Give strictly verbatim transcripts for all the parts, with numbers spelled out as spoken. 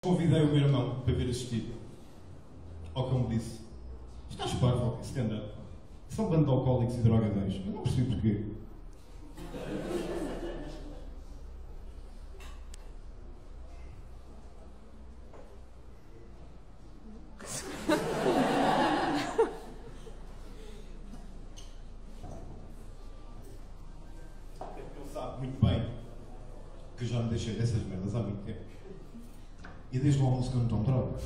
Convidei o meu irmão para vir assistir. Ao que ele me disse: estás parvo, stand-up. São bando de alcoólicos e drogadões. Eu não percebi porquê. Ele sabe muito bem que eu já me deixei dessas merdas há muito tempo. E desde o almoço que eu não tomo droga.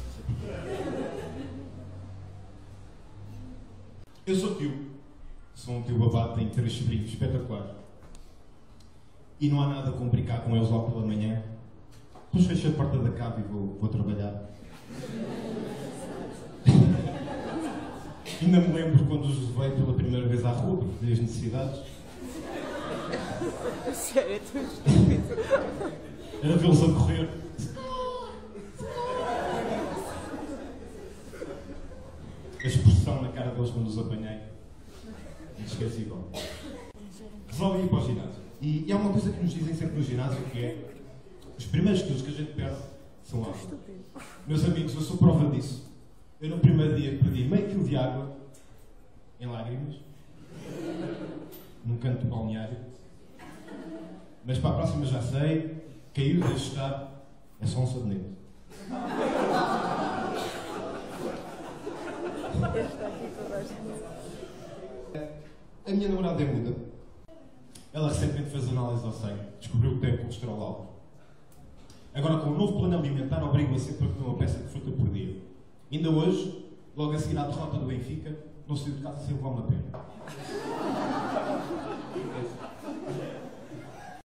Eu sou tio. Sou um tio babado, tenho três sobrinhos espetaculares. E não há nada como brincar com eles logo pela manhã. Depois fecho a porta da cave e vou, vou trabalhar. Ainda me lembro quando os levei pela primeira vez à rua, para fazer as necessidades. Sério, é tão estúpido. Era vê-los a correr. A expressão na cara deles quando os apanhei. Inesquecível. Resolvi ir para o ginásio. E, e há uma coisa que nos dizem sempre no ginásio, que é: os primeiros quilos que a gente perde são água. Meus amigos, eu sou prova disso. Eu no primeiro dia perdi meio quilo de água, em lágrimas, num canto do balneário. Mas para a próxima já sei, caiu, deixe estar, é só um sabonete. A minha namorada é muda. Ela recentemente fez análise ao sangue, descobriu que tem colesterol alto. Agora, com o novo plano alimentar, obrigo-a sempre a comer uma peça de fruta por dia. Ainda hoje, logo a seguir à derrota do Benfica, não saiu de casa sem levar uma pena.